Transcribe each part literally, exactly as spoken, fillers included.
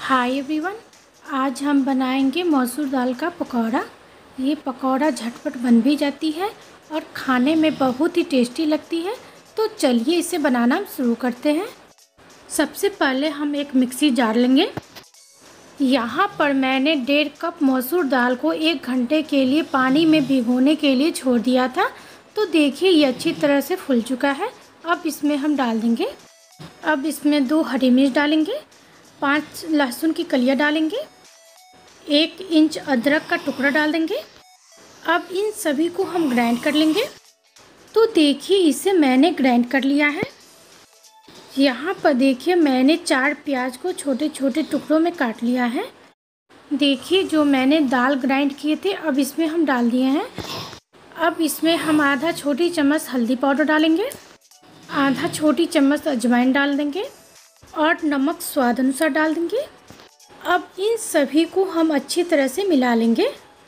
Hi everyone, आज हम बनाएंगे मसूर दाल का पकौड़ा। ये पकौड़ा झटपट बन भी जाती है और खाने में बहुत ही टेस्टी लगती है। तो चलिए इसे बनाना हम शुरू करते हैं। सबसे पहले हम एक मिक्सी जार लेंगे। यहाँ पर मैंने डेढ़ कप मसूर दाल को एक घंटे के लिए पानी में भिगोने के लिए छोड़ दिया था। तो देखिए ये अच्छी तरह से फूल चुका है। अब इसमें हम डाल देंगे अब इसमें दो हरी मिर्च डालेंगे, पांच लहसुन की कलियां डालेंगे, एक इंच अदरक का टुकड़ा डाल देंगे। अब इन सभी को हम ग्राइंड कर लेंगे। तो देखिए इसे मैंने ग्राइंड कर लिया है। यहाँ पर देखिए मैंने चार प्याज को छोटे छोटे टुकड़ों में काट लिया है। देखिए जो मैंने दाल ग्राइंड किए थे अब इसमें हम डाल दिए हैं। अब इसमें हम आधा छोटी चम्मच हल्दी पाउडर डालेंगे, आधा छोटी चम्मच अजवाइन डाल देंगे और नमक स्वाद अनुसार डाल देंगे। अब इन सभी को हम अच्छी तरह से मिला लेंगे।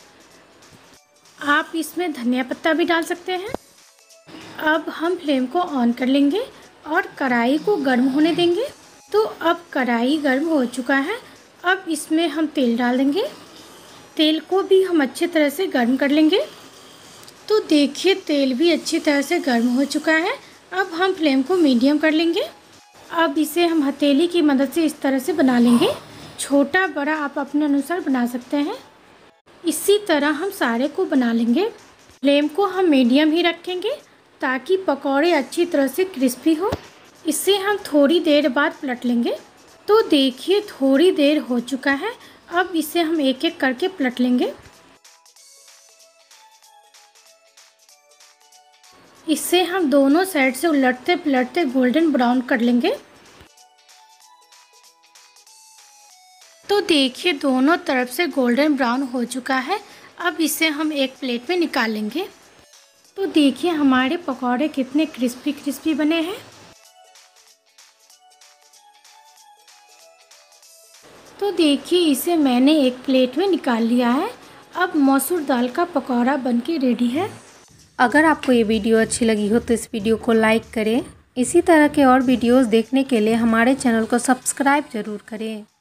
आप इसमें धनिया पत्ता भी डाल सकते हैं। अब हम फ्लेम को ऑन कर लेंगे और कढ़ाई को गर्म होने देंगे। तो अब कढ़ाई गर्म हो चुका है। अब इसमें हम तेल डाल देंगे। तेल को भी हम अच्छी तरह से गर्म कर लेंगे। तो देखिए तेल भी अच्छी तरह से गर्म हो चुका है। अब हम फ्लेम को मीडियम कर लेंगे। अब इसे हम हथेली की मदद से इस तरह से बना लेंगे। छोटा बड़ा आप अपने अनुसार बना सकते हैं। इसी तरह हम सारे को बना लेंगे। फ्लेम को हम मीडियम ही रखेंगे ताकि पकौड़े अच्छी तरह से क्रिस्पी हो। इसे हम थोड़ी देर बाद पलट लेंगे। तो देखिए थोड़ी देर हो चुका है। अब इसे हम एक एक करके पलट लेंगे। इससे हम दोनों साइड से उलटते पलटते गोल्डन ब्राउन कर लेंगे। तो देखिए दोनों तरफ से गोल्डन ब्राउन हो चुका है। अब इसे हम एक प्लेट में निकाल लेंगे। तो देखिए हमारे पकौड़े कितने क्रिस्पी क्रिस्पी बने हैं। तो देखिए इसे मैंने एक प्लेट में निकाल लिया है। अब मसूर दाल का पकौड़ा बनके रेडी है। अगर आपको ये वीडियो अच्छी लगी हो तो इस वीडियो को लाइक करें। इसी तरह के और वीडियोस देखने के लिए हमारे चैनल को सब्सक्राइब ज़रूर करें।